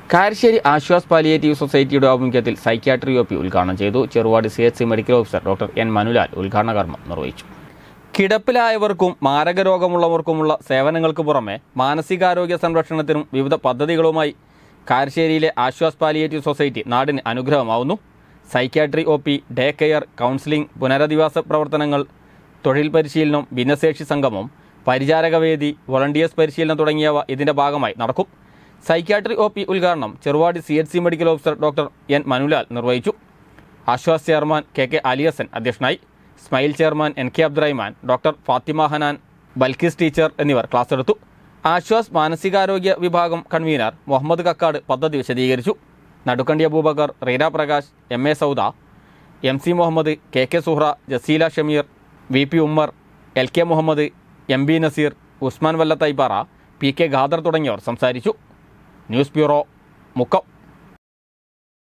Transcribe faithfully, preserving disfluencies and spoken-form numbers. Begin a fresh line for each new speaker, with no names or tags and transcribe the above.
Karassery Aswas palliative സൊസൈറ്റിയുടെ ആഭിമുഖ്യത്തിൽ psychiatry O P ഉദ്ഘാടനം ചെയ്തു. Cheruvadi C H C medical officer doctor N Manulal ഉദ്ഘാടന കർമ്മം നിർവഹിച്ചു. കിടപ്പിലായവർക്കും മാരകരോഗമുള്ളവർക്കുമുള്ള സേവനങ്ങൾക്ക് പുറമെ മാനസികാരോഗ്യ സംരക്ഷണത്തിനും വിവിധ പദ്ധതികളുമായി കാരശ്ശേരിയിലെ ആശ്വാസ് പാലിയേറ്റീവ് സൊസൈറ്റി നാടിന് അനുഗ്രഹമാവുന്നു. Psychiatry O P, day care, counselling, പുനരധിവാസ പ്രവർത്തനങ്ങൾ, തൊഴിൽ പരിശീലനം, ഭിന്നശേഷി സംഗമം, പരിചാരകവേദി, വോളണ്ടിയേഴ്സ് പരിശീലനം തുടങ്ങിയവ ഇതിന്റെ ഭാഗമായി നടക്കും. സൈക്യാട്രി ഒ പി ഉദ്ഘാടനം Cheruvadi C H C medical officer doctor N Manulal നിർവഹിച്ചു. Aswas chairman K K Aliyasan അധ്യക്ഷനായി. Smile chairman N K Abdurahman, doctor Fathima Hanan, Balkis teacher എന്നിവർ ക്ലാസ് എടുത്തു. ആശ്വാസ് മാനസികാരോഗ്യ വിഭാഗം കൺവീനർ മുഹമ്മദ് കക്കാട് പദ്ധതി വിശദീകരിച്ചു. Nadukkandi Aboobacker, Reena Prakash, M A Sauda, M C Muhammad, K K Suhra, Jaseela Shameer, V P Ummer, L K Muhammad, M B Naseer, Usman Vallathaipara, P K Khader തുടങ്ങിയവർ സംസാരിച്ചു. News bureau, Mukkam.